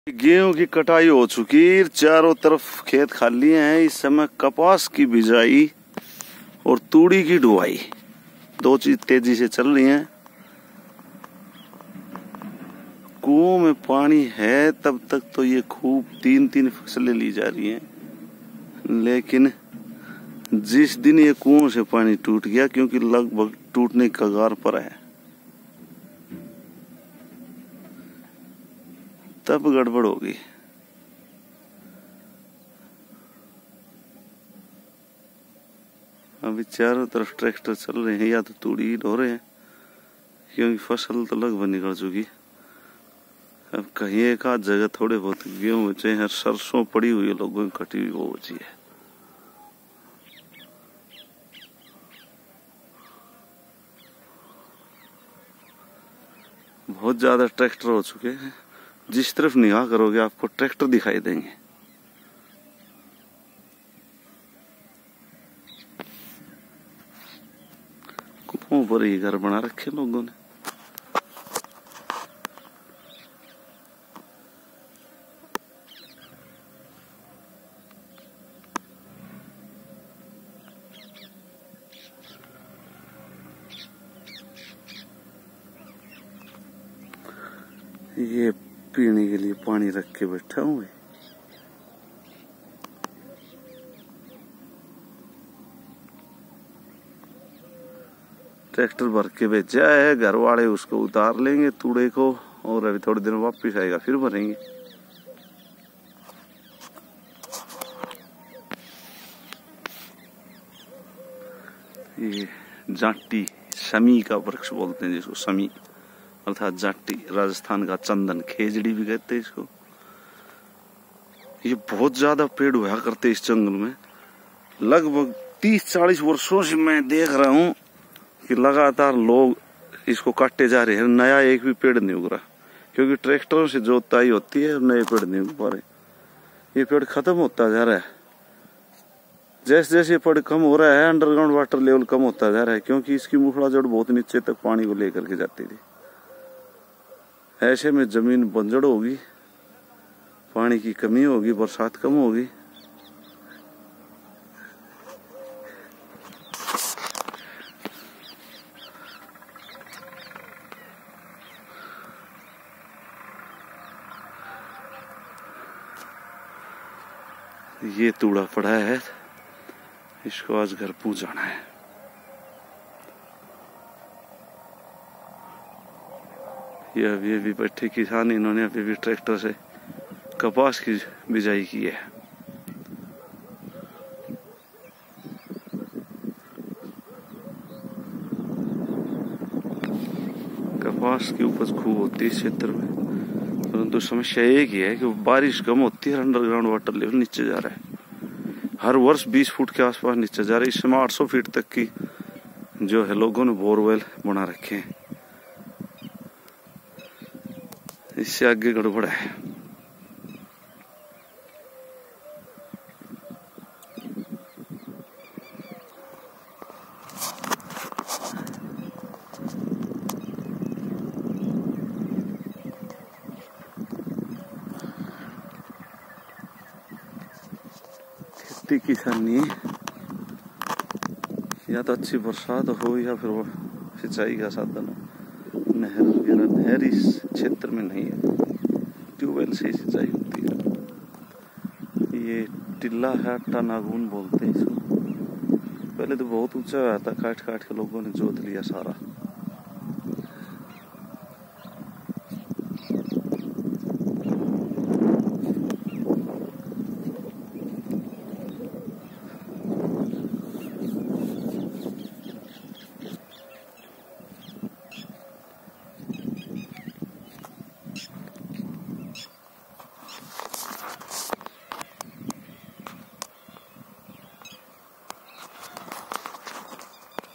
गेहूं की कटाई हो चुकी, चारों तरफ खेत खाली हैं। इस समय कपास की बिजाई और तूड़ी की ढुआई, दो चीज तेजी से चल रही हैं। कुओं में पानी है तब तक तो ये खूब तीन तीन फसलें ली जा रही हैं, लेकिन जिस दिन ये कुओं से पानी टूट गया, क्योंकि लगभग टूटने की कगार पर है, तब गड़बड़ होगी। अभी चारों तरफ ट्रैक्टर चल रहे हैं, या तो तूड़ी ढो रहे हैं, क्योंकि फसल तो लगभग निकल चुकी। अब कहीं एक आध जगह थोड़े बहुत गेहूं बचे हैं, सरसों पड़ी हुई है लोगों की कटी हुई, वो बची है। बहुत ज्यादा ट्रैक्टर हो चुके हैं, जिस तरफ निगाह करोगे आपको ट्रैक्टर दिखाई देंगे। कुओं पर ही घर बना रखे लोगों ने। ये पीने के लिए पानी रख के बैठा हूँ। ट्रैक्टर भर के भेजा है, घर वाले उसको उतार लेंगे तूड़े को, और अभी थोड़े दिन वापस आएगा, फिर भरेंगे। ये जाटी शमी का वृक्ष बोलते हैं जिसको, शमी अर्थात जाटी, राजस्थान का चंदन, खेजड़ी भी कहते हैं इसको। ये बहुत ज्यादा पेड़ हुआ करते इस जंगल में। लगभग 30-40 वर्षों से मैं देख रहा हूँ कि लगातार लोग इसको काटते जा रहे हैं, नया एक भी पेड़ नहीं उग रहा, क्योंकि ट्रैक्टरों से जोताई होती है, नए पेड़ नहीं उग पा रहे। ये पेड़ खत्म होता जा रहा है, जैसे जैसे पेड़ कम हो रहा है, अंडरग्राउंड वाटर लेवल कम होता जा रहा है, क्योंकि इसकी मुखड़ा जड़ बहुत नीचे तक पानी को लेकर के जाती थी। ऐसे में जमीन बंजर होगी, पानी की कमी होगी, बरसात कम होगी। ये तूड़ा पड़ा है, इसको आज घर पहुंचाना है। ये अभी अभी बैठे किसान, इन्होंने अभी भी ट्रैक्टर से कपास की बिजाई की है। कपास की उपज खूब होती है इस क्षेत्र में, परंतु समस्या एक ही है कि बारिश कम होती है, अंडरग्राउंड वाटर लेवल नीचे जा रहा है। हर वर्ष 20 फुट के आसपास नीचे जा रहा है। इस समय 800 फीट तक की जो है लोगों ने बोरवेल बना रखे हैं। इससे आगे गड़बड़ है। खेती किसानी या तो अच्छी बरसात हो या फिर वो सिंचाई का साधन हो। नहर वगैरह, नहर इस क्षेत्र में नहीं है, ट्यूबवेल से ही सिंचाई होती है। ये टिल्ला है, अट्टा नागुन बोलते हैं इसको। पहले तो बहुत ऊंचा हुआ था, काट काट के लोगों ने जोत लिया सारा।